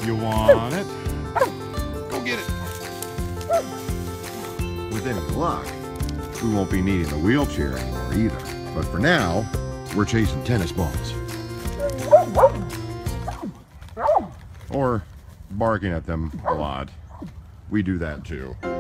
You want it? Go get it. With any luck, we won't be needing the wheelchair anymore either. But for now, we're chasing tennis balls. Or barking at them a lot. We do that too.